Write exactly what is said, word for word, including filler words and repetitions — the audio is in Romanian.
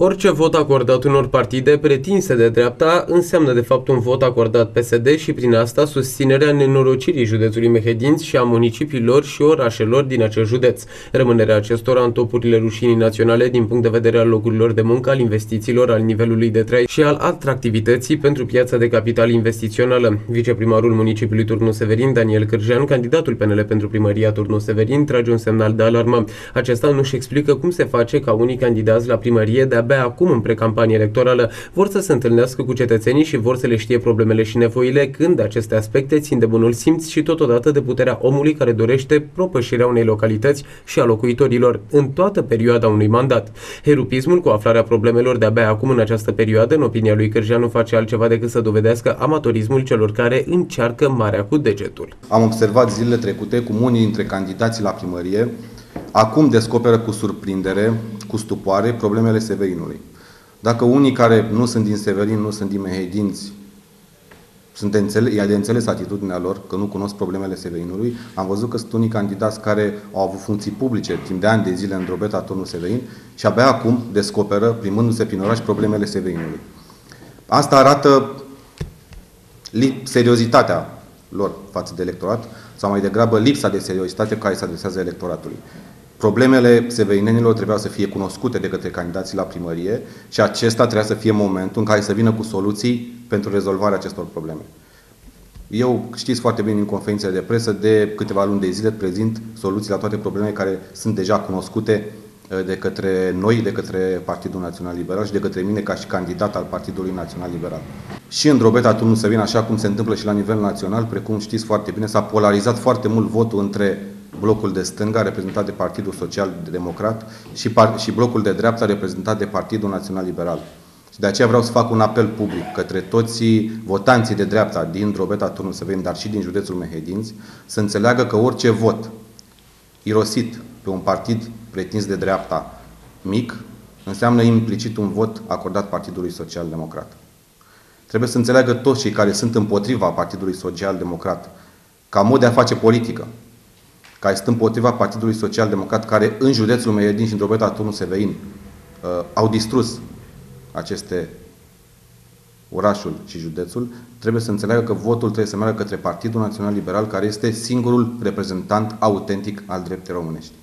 Orice vot acordat unor partide pretinse de dreapta înseamnă de fapt un vot acordat P S D și prin asta susținerea nenorocirii județului Mehedinți și a municipiilor și orașelor din acest județ. Rămânerea acestora în topurile rușinii naționale din punct de vedere al locurilor de muncă, al investițiilor, al nivelului de trai și al atractivității pentru piața de capital investițională. Viceprimarul municipiului Turnu Severin, Daniel Cârjean, candidatul P N L pentru primăria Turnu Severin, trage un semnal de alarmă. Acesta nu-și explică cum se face ca unii candidați la primărie de abia acum în precampanie electorală vor să se întâlnească cu cetățenii și vor să le știe problemele și nevoile, când aceste aspecte țin de bunul simț și totodată de puterea omului care dorește propășirea unei localități și a locuitorilor în toată perioada unui mandat. Herupismul cu aflarea problemelor de abia acum în această perioadă, în opinia lui Cârjean, nu face altceva decât să dovedească amatorismul celor care încearcă marea cu degetul. Am observat zilele trecute cum unii dintre candidații la primărie acum descoperă cu surprindere, cu stupoare, problemele Severinului. Dacă unii care nu sunt din Severin, nu sunt din Mehedinți, sunt de înțeles, e de înțeles atitudinea lor, că nu cunosc problemele Severinului, am văzut că sunt unii candidați care au avut funcții publice timp de ani de zile în Drobeta, Turnu Severin și abia acum descoperă, plimbându-se prin oraș, problemele Severinului. Asta arată seriozitatea lor față de electorat, sau mai degrabă lipsa de seriozitate care se adresează electoratului. Problemele severinenilor trebuiau să fie cunoscute de către candidații la primărie și acesta trebuia să fie momentul în care să vină cu soluții pentru rezolvarea acestor probleme. Eu, știți foarte bine, în conferințele de presă, de câteva luni de zile prezint soluții la toate problemele care sunt deja cunoscute de către noi, de către Partidul Național Liberal și de către mine ca și candidat al Partidului Național Liberal. Și în Drobeta, Turnu Severin, așa cum se întâmplă și la nivel național, precum știți foarte bine, s-a polarizat foarte mult votul între blocul de stânga, reprezentat de Partidul Social Democrat, și, și blocul de dreapta, reprezentat de Partidul Național Liberal. Și de aceea vreau să fac un apel public către toți votanții de dreapta din Drobeta, Turnu Severin, dar și din județul Mehedinți, să înțeleagă că orice vot irosit pe un partid pretins de dreapta mic înseamnă implicit un vot acordat Partidului Social Democrat. Trebuie să înțeleagă toți cei care sunt împotriva Partidului Social Democrat ca mod de a face politică, care sunt împotriva Partidului Social Democrat, care în județul Mehedinți și în Drobeta, Turnu Severin uh, au distrus aceste orașul și județul, trebuie să înțeleagă că votul trebuie să meargă către Partidul Național Liberal, care este singurul reprezentant autentic al dreptei românești.